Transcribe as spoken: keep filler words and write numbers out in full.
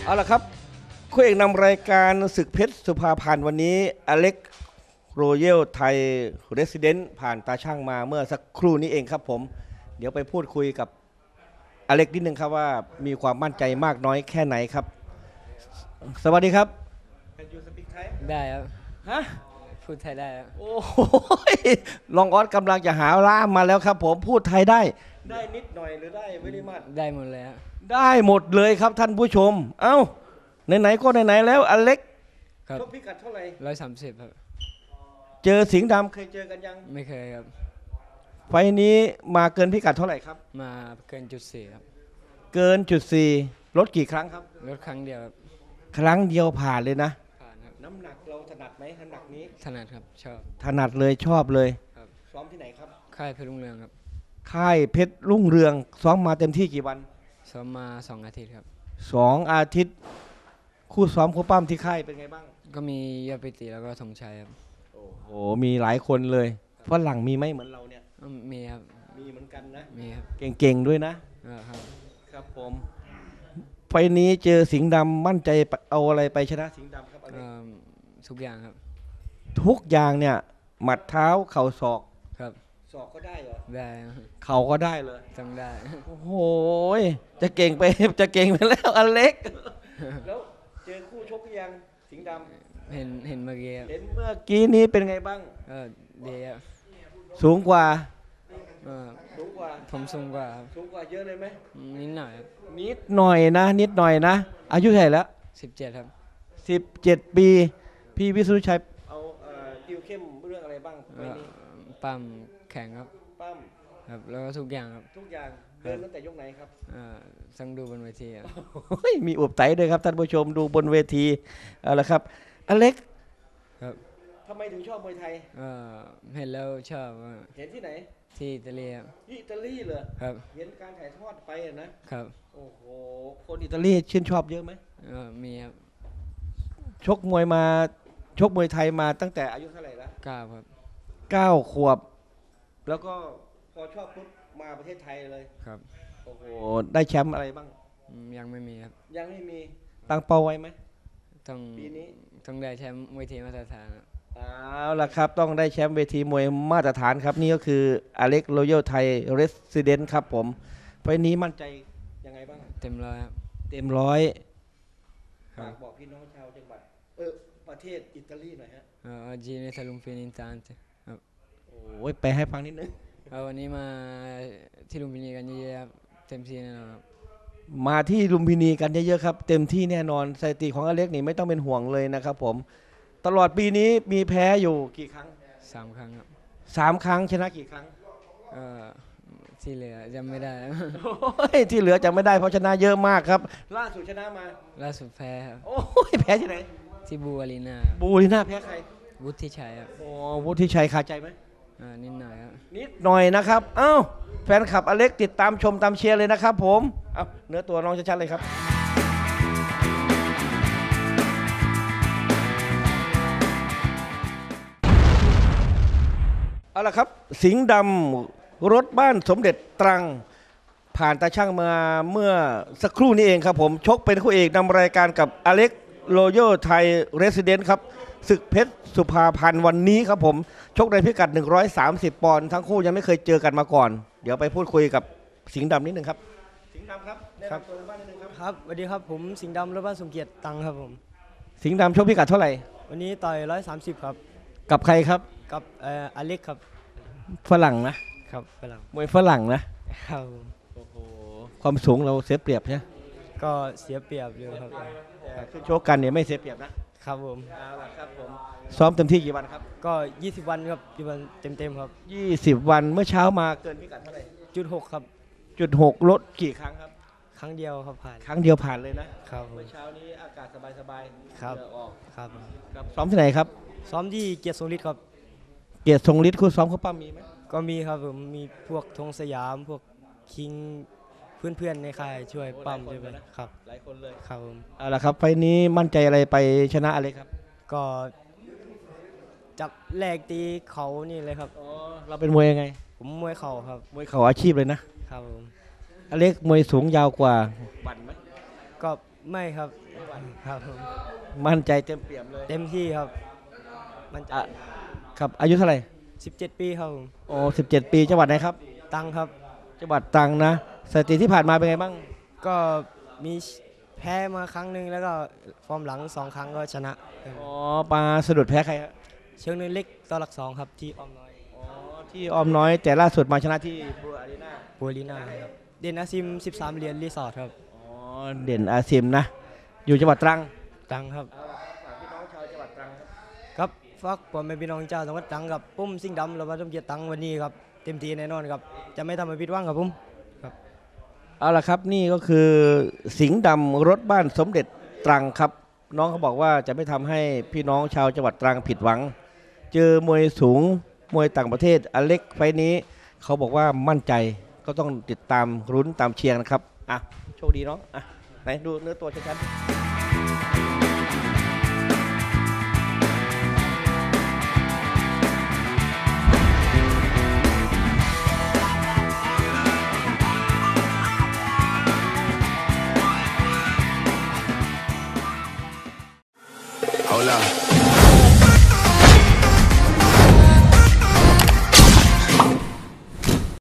เอาละครับคู่เอกนำรายการศึกเพชรสุภาพันธ์วันนี้อเล็กโรเยลไทยเรสซิเดนต์ผ่านตาช่างมาเมื่อสักครู่นี้เองครับผมเดี๋ยวไปพูดคุยกับอเล็กนิดนึงครับว่ามีความมั่นใจมากน้อยแค่ไหนครับสวัสดีครับ Can you speak Thai ได้ครับฮะพูดไทยได้ครับโอ้โหลองออสกำลังจะหาล่ามมาแล้วครับผมพูดไทยได้ได้นิดหน่อยหรือได้ไม่ได้มากได้หมดเลยครับได้หมดเลยครับท่านผู้ชมเอ้าไหนๆก็ไหนๆแล้วอเล็กครับชกพิกัดเท่าไหร่ร้อยสามสิบครับเจอสิงห์ดำเคยเจอกันยังไม่เคยครับไฟนี้มาเกินพิกัดเท่าไหร่ครับมาเกินจุดสี่ครับเกินจุดสี่ลดกี่ครั้งครับลดครั้งเดียวครับครั้งเดียวผ่านเลยนะผ่านครับน้ำหนักเราถนัดไหมน้ำหนักนี้ถนัดครับชอบถนัดเลยชอบเลยครับซ้อมที่ไหนครับค่ายเพชรรุ่งเรืองครับค่ายเพชรรุ่งเรืองซ้อมมาเต็มที่กี่วันซ้อมมาสองอาทิตย์ครับสองอาทิตย์คู่ซ้อมคู่ปั้มที่ค่ายเป็นไงบ้างก็มียอดปิติแล้วก็ธงชัยครับโอ้โหมีหลายคนเลยฝรั่งมีไหมเหมือนเราเนี่ยมีครับมีเหมือนกันนะมีครับเก่งๆด้วยนะครับครับผมไฟนี้เจอสิงห์ดำมั่นใจเอาอะไรไปชนะสิงห์ดำครับทุกอย่างครับทุกอย่างเนี่ยหมัดเท้าเข่าศอกครับศอกก็ได้เหรอได้เข่าก็ได้เลยต้องได้โอ้โหจะเก่งไปจะเก่งไปแล้วอเล็กแล้วเจอคู่ชกยังสิงห์ดำเห็นเห็นเมื่อกี้เห็นเมื่อกี้นี้เป็นไงบ้างเออดีครับสูงกว่าสูงกว่าผมสูงกว่าสูงกว่าเยอะเลยไหมนิดหน่อยนิดหน่อยนะนิดหน่อยนะอายุเท่าไหร่แล้วสิบเจ็ดครับสิบเจ็ดปีพี่วิศนุชัยเอาติวเข้มเรื่องอะไรบ้างไปนี้ปั้มแข่งครับปั้มครับแล้วก็ทุกอย่างครับทุกอย่างเดินตั้งแต่ยกไหนครับต้องดูบนเวทีครับมีอวบไตด้วยครับท่านผู้ชมดูบนเวทีเอาละครับอเล็กครับทำไมถึงชอบมวยไทยเห็นแล้วชอบเห็นที่ไหนที่อิตาลีครับอิตาลีเหรอครับเห็นการถ่ายทอดไปนะครับโอ้โหคนอิตาลีชื่นชอบเยอะไหมมีครับชกมวยมาชกมวยไทยมาตั้งแต่อายุเท่าไหร่แล้วเก้าครับเก้าขวบแล้วก็พอชอบปุ๊บมาประเทศไทยเลยครับโอ้โหได้แชมป์อะไรบ้างยังไม่มีครับยังไม่มีตั้งเป้าไว้ไหมต้องปีนี้ต้องได้แชมป์เวทีมาตรฐานเอาล่ะครับต้องได้แชมป์เวทีมวยมาตรฐานครับนี่ก็คืออเล็กโรยัลไทยเรสซิเดนต์ครับผมไฟนี้มั่นใจยังไงบ้างเต็มร้อยครับเต็มร้อยฝากบอกพี่น้องชาวจังหวัดเออประเทศอิตาลีหน่อยฮะเออจีเนซาลุมฟินินตานครับโอ้ยไปให้ฟังนิดนึงวันนี้มาที่ลุมพินีกันเยอะๆครับเต็มที่แน่นอนครับมาที่ลุมพินีกันเยอะๆครับเต็มที่แน่นอนสถิติของอเล็กนี่ไม่ต้องเป็นห่วงเลยนะครับผมตลอดปีนี้มีแพ้อยู่กี่ครั้งสามครั้งครับสามครั้งชนะกี่ครั้งเออที่เหลือจำไม่ได้ที่เหลือจำไม่ได้เพราะชนะเยอะมากครับล่าสุดชนะมาล่าสุดแพ้ครับโอ้ยแพ้ที่ไหนที่บูอารีนาบูอารีนาแพ้ใครวุฒิชัยครับโอ้วุฒิชัยขาดใจไหมอ่านิดหน่อยครับนิดหน่อยนะครับเอ้าแฟนคลับอเล็กติดตามชมตามเชียร์เลยนะครับผมเอาเนื้อตัวน้องชัดๆเลยครับเอาละครับสิงห์ดำรถบ้านสมเด็จตรังผ่านตาช่างมาเมื่อสักครู่นี้เองครับผมชกเป็นคู่เอกนำรายการกับอเล็กโรยัลไทยเรสซิเดนต์ครับศึกเพชรสุภาพันธ์วันนี้ครับผมชกในพิกัดหนึ่งร้อยสามสิบปอนด์ทั้งคู่ยังไม่เคยเจอกันมาก่อนเดี๋ยวไปพูดคุยกับสิงห์ดำนิดนึงครับสิงห์ดำครับครับตัวบ้านนิดนึงครับครับสวัสดีครับผมสิงห์ดำรถบ้านสมเกียรติตังครับผมสิงห์ดำชกพิกัดเท่าไหร่วันนี้ต่อยร้อยสามสิบครับกับใครครับกับเอ่ออเล็กครับฝรั่งนะครับฝรั่งมวยฝรั่งนะครับโอ้โหความสูงเราเสียเปรียบใช่ก็เสียเปรียบอยู่ครับคือโชคกันเนี่ยไม่เสียเปรียบนะครับผมเอาล่ะครับผมซ้อมเต็มที่กี่วันครับก็ยี่สิบวันครับยี่สิบวันเต็มๆครับยี่สิบวันเมื่อเช้ามาเกินพิกัดเท่าไหร่จุดหกครับจุดหกลดกี่ครั้งครับครั้งเดียวครับผ่านครั้งเดียวผ่านเลยนะครับเมื่อเช้านี้อากาศสบายๆครับออกครับครับซ้อมที่ไหนครับซ้อมที่เกียรติทรงฤทธิ์ครับเกียรติทรงฤทธิ์คู่ซ้อมเขาปั้มมีไหมก็มีครับผมมีพวกธงสยามพวกคิงเพื่อนๆในค่ายช่วยปั้มใช่ไหมครับหลายคนเลยครับผมเอาละครับไฟนี้มั่นใจอะไรไปชนะอะไรครับก็จับแหลกตีเขานี่เลยครับอ๋อเราเป็นมวยยังไงผมมวยเข่าครับมวยเข่าอาชีพเลยนะครับผมอเล็กมวยสูงยาวกว่าบั่นไหมก็ไม่ครับครับผมมั่นใจเต็มเปี่ยมเลยเต็มที่ครับมันจะอ่ะครับอายุเท่าไหร่สิบเจ็ดปีครับผมโอ้สิบเจ็ดปีจังหวัดไหนครับตังครับจังหวัดตรังนะสถิติที่ผ่านมาเป็นไงบ้างก็มีแพ้มาครั้งหนึ่งแล้วก็ฟอร์มหลังสองครั้งก็ชนะอ๋อปลาสะดุดแพ้ใครครับเชิงเนินเล็กต่อหลักสองครับที่ออมน้อยอ๋อที่ออมน้อยแต่ล่าสุดมาชนะที่บัวอารีนาบัวลีนาครับเดนอาซิมสิบสามเหรียญรีสอร์ทครับอ๋อเด่นอาซิมนะ อยู่จังหวัดตรังตังครับพี่น้องชาวจังหวัดตรังครับครับฝากผมเป็นพี่น้องเจ้าจังหวัดตรังกับปุ้มซิ่งดำและวัดต้มเกียรติตังวันนี้ครับเต็มที่แน่นอนครับจะไม่ทำให้ผิดหวังครับปุ้มเอาละครับนี่ก็คือสิงห์ดำรถบ้านสมเด็จตรังครับ น้องเขาบอกว่าจะไม่ทำให้พี่น้องชาวจังหวัดตรังผิดหวัง เจอมวยสูงมวยต่างประเทศอเล็กไฟล์นี้เขาบอกว่ามั่นใจก็ต้องติดตามรุ้นตามเชียร์นะครับอ่ะโชคดีเนาะอ่ะไหนดูเนื้อตัวชัดๆ Hold up.